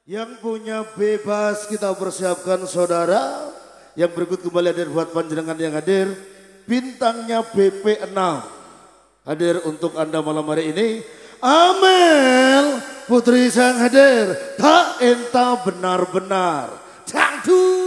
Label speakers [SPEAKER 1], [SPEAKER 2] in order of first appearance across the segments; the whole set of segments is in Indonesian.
[SPEAKER 1] Yang punya bebas kita persiapkan saudara. Yang berikut kembali hadir buat panjenengan yang hadir. Bintangnya BP6 hadir untuk Anda malam hari ini. Amel Putri sang hadir. Tak entah benar-benar. Tangtu.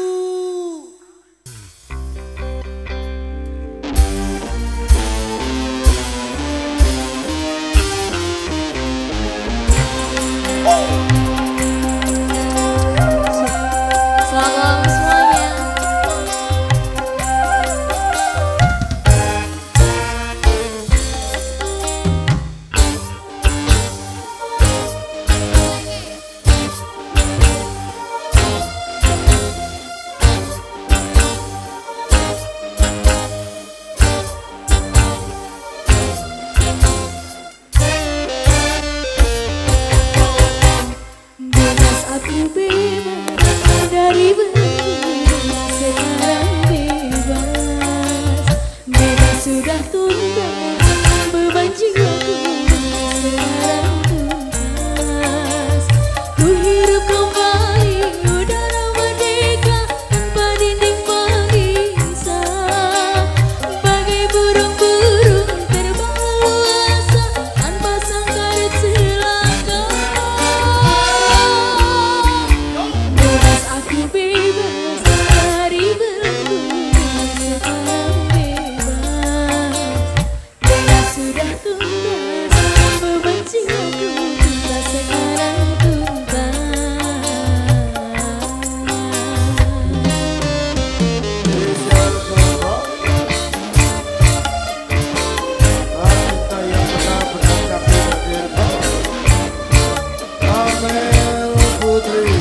[SPEAKER 2] Sudah tuntas beban jiwaku, sekarang tuntas. Ku hirup kembali udara merdeka tanpa dinding pemisah. Bagai burung-burung terbang luasa tanpa sangkar celaka. Bebas aku bebas dari belenggu, sekarang sudah tuntas beban jiwaku, tuntas sekarang tuntas.
[SPEAKER 1] Kita yang benar-benar hadir Amel Putri.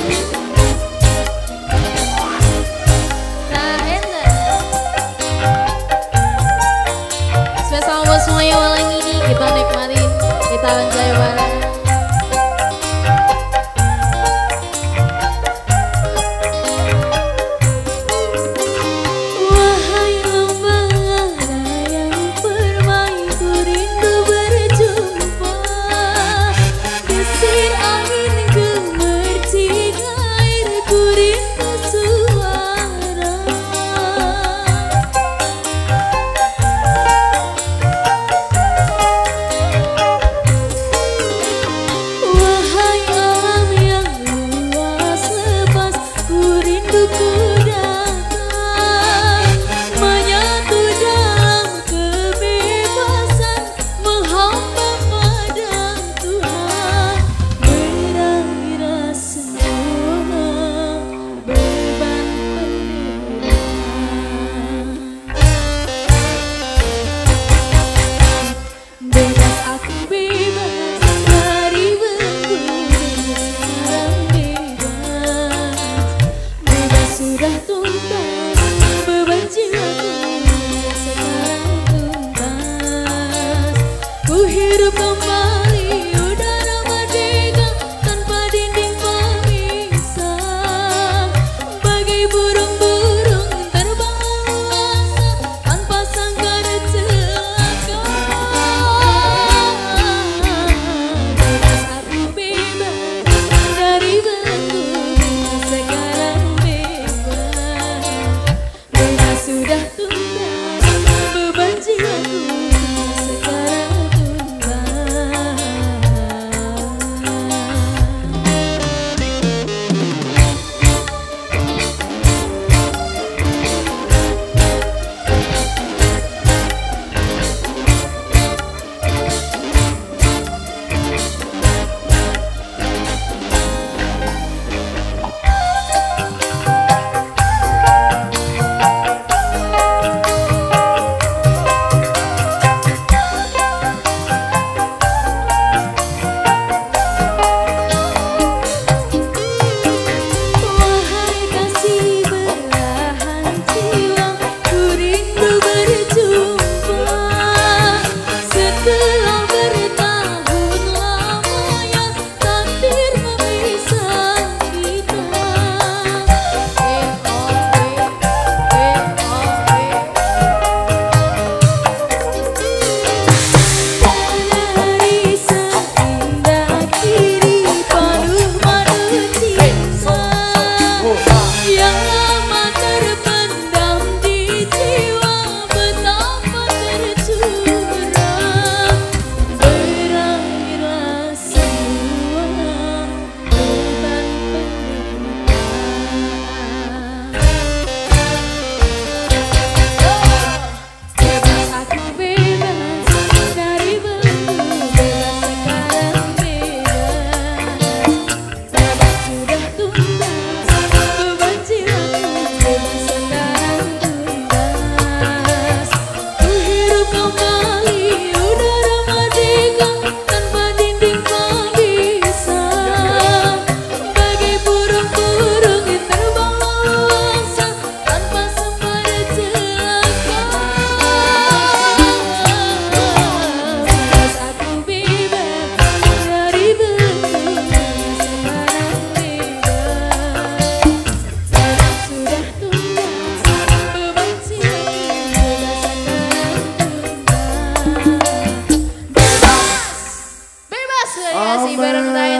[SPEAKER 2] Spesial buat semuanya malam ini, kita nikmatin, kita enjoy bareng. Wahai lembara yang permaiku rindu berjumpa, desir angin gemercikan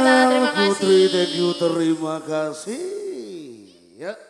[SPEAKER 2] terima kasih.
[SPEAKER 1] Putri, thank you, terima kasih. Ya.